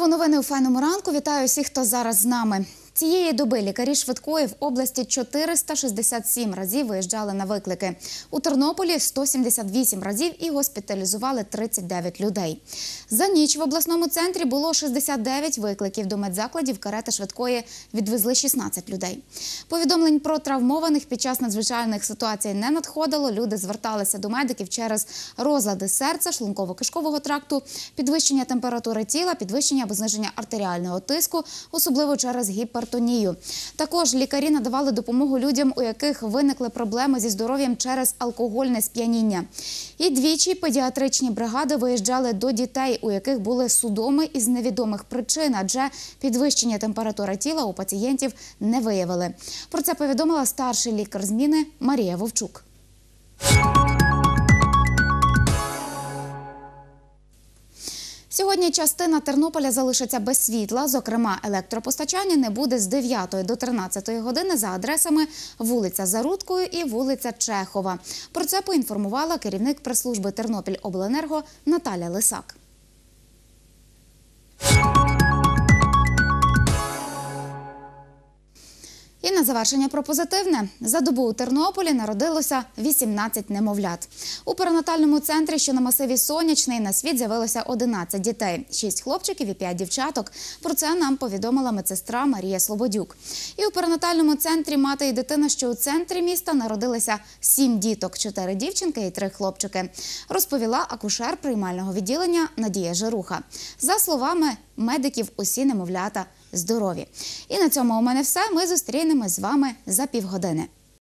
Знову новини у «Файному ранку». Вітаю всіх, хто зараз з нами. Цієї доби лікарі швидкої в області 467 разів виїжджали на виклики. У Тернополі – 178 разів і госпіталізували 39 людей. За ніч в обласному центрі було 69 викликів. До медзакладів карети швидкої відвезли 16 людей. Повідомлень про травмованих під час надзвичайних ситуацій не надходило. Люди зверталися до медиків через розлади серця, шлунково-кишкового тракту, підвищення температури тіла, підвищення або зниження артеріального тиску, особливо через гіпертонію. Також лікарі надавали допомогу людям, у яких виникли проблеми зі здоров'ям через алкогольне сп'яніння. І двічі педіатричні бригади виїжджали до дітей, у яких були судоми із невідомих причин, адже підвищення температури тіла у пацієнтів не виявили. Про це повідомила старший лікар зміни Марія Вовчук. Сьогодні частина Тернополя залишиться без світла. Зокрема, електропостачання не буде з 9 до 13 години за адресами вулиця Зарудкою і вулиця Чехова. Про це поінформувала керівник прес-служби Тернопільобленерго Наталя Лисак. І на завершення про позитивне. За добу у Тернополі народилося 18 немовлят. У перинатальному центрі, що на масиві Сонячний, на світ з'явилося 11 дітей. 6 хлопчиків і 5 дівчаток. Про це нам повідомила медсестра Марія Слободюк. І у перинатальному центрі «Мати і дитина», що у центрі міста, народилися 7 діток, 4 дівчинки і 3 хлопчики. Розповіла акушер приймального відділення Надія Жируха. За словами медиків, усі немовлята здорові. І на цьому у мене все. Ми зустрінемось з вами за півгодини.